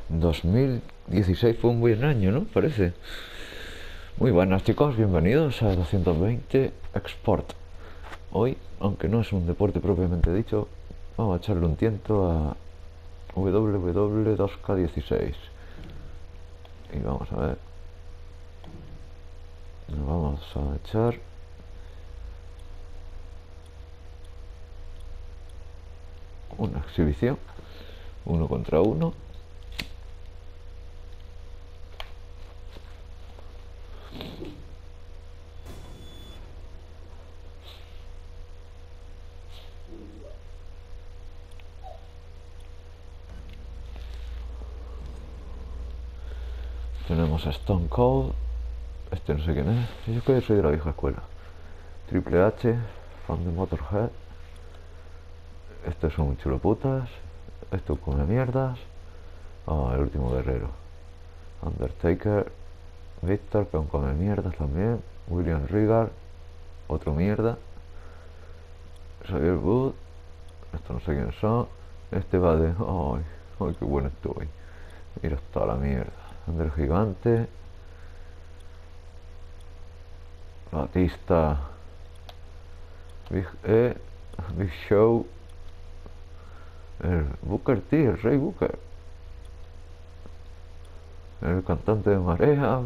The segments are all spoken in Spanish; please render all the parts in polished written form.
2016 fue un buen año, ¿no? Parece. Muy buenas chicos, bienvenidos a 220 Export. Hoy, aunque no es un deporte propiamente dicho, vamos a echarle un tiento a WW2K16. Y vamos a ver. Nos vamos a echar una exhibición, 1 contra 1. Tenemos a Stone Cold. Este no sé quién es. Yo creo que soy de la vieja escuela. Triple H, fan de Motorhead. Estos son un chulo putas. Esto come mierdas. El último guerrero. Undertaker. Victor, que aún come mierdas también. William Regal. Otro mierda. Xavier Wood. Esto no sé quiénes son. Este va de... Ay, qué bueno estoy. Mira toda la mierda. André Gigante. Batista. Big E. Big Show. El Booker T, el Rey Booker. El cantante de Marea.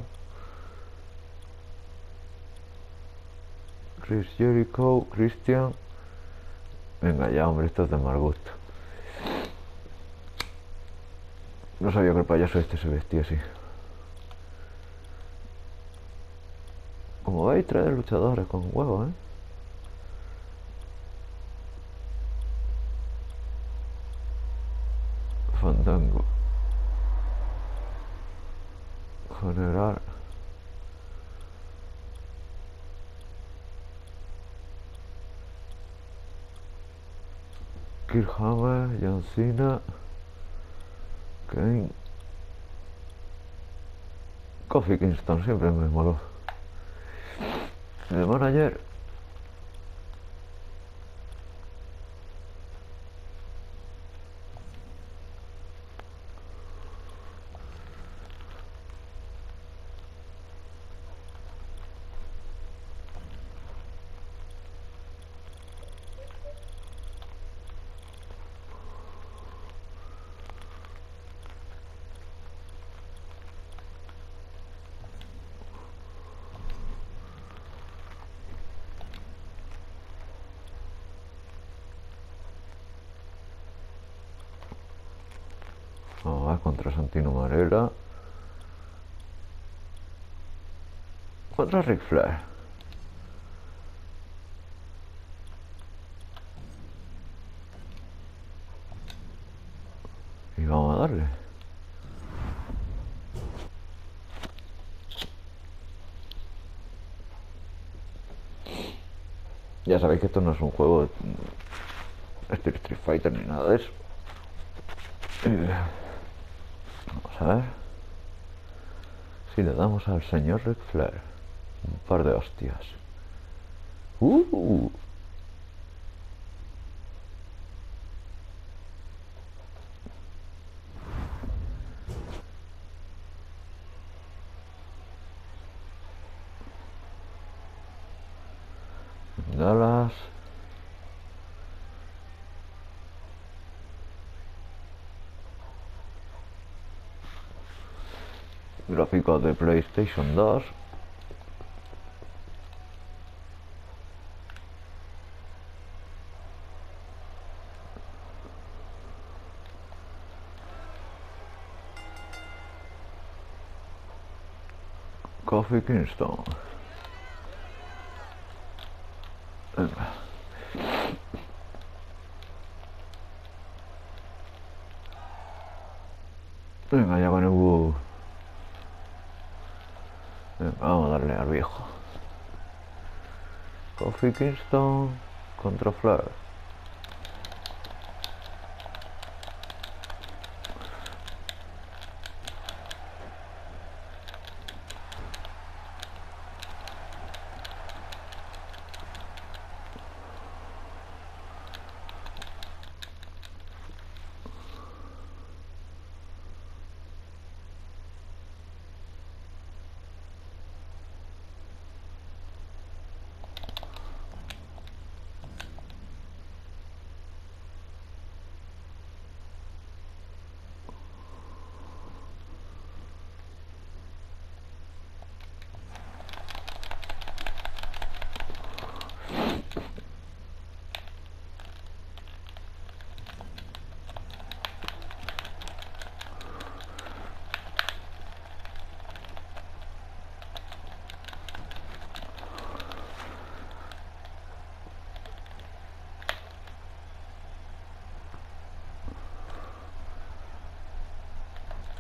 Chris Jericho. Christian. Venga ya, hombre, esto es de mal gusto. No sabía que el payaso este se vestía así. Como veis, trae luchadores con huevos, ¿eh? Fandango. General. Kirk Hammer, John Cena. Kane. Kofi Kingston siempre me moló. De manager. Va contra Santino Marella. Contra Ric Flair. Y vamos a darle. Ya sabéis que esto no es un juego de Street Fighter ni nada de eso. Vamos a ver si le damos al señor Ric Flair un par de hostias. Dallas. Gráficos de PlayStation 2. Kofi Kingston. Venga. Venga ya con el Wu. Venga, vamos a darle al viejo. Kofi Kingston contra Flair.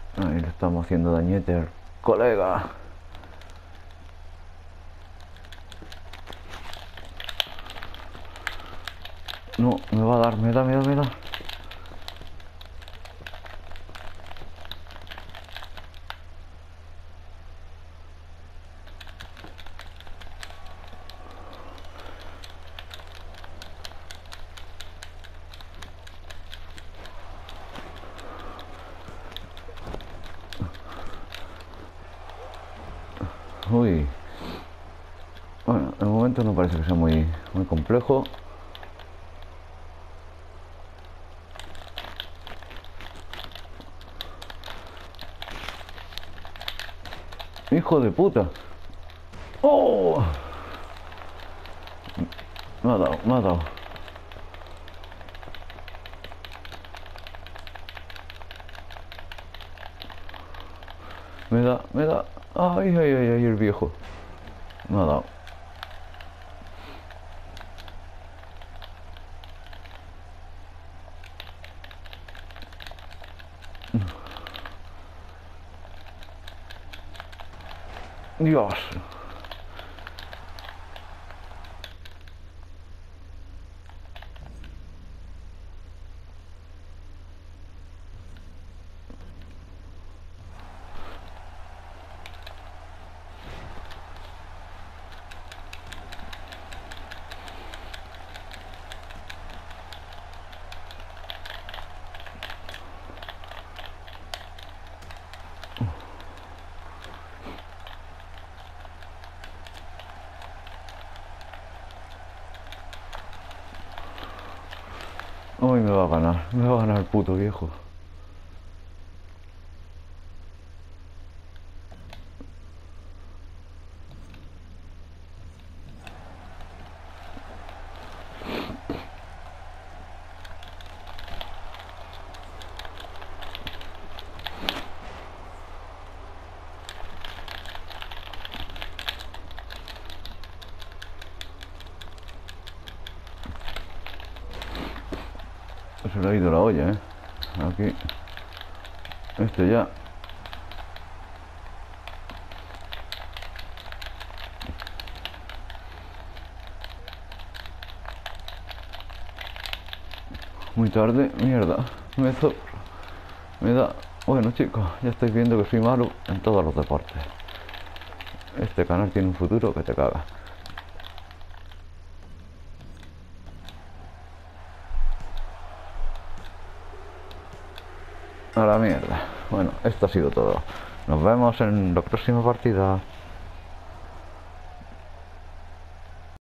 Ahí le estamos haciendo dañete al colega. No, me va a dar, me da. Uy. Bueno, de momento no parece que sea muy complejo. ¡Hijo de puta! ¡Oh! Me ha dado. Me da. Ay, el viejo. Me ha dado. Dios. Hoy me va a ganar el puto viejo. Se le ha ido la olla, Aquí. Este ya. Muy tarde, mierda. Me da. Bueno, chicos, ya estáis viendo que soy malo en todos los deportes. Este canal tiene un futuro que te caga. A la mierda. Bueno, esto ha sido todo. Nos vemos en la próxima partida.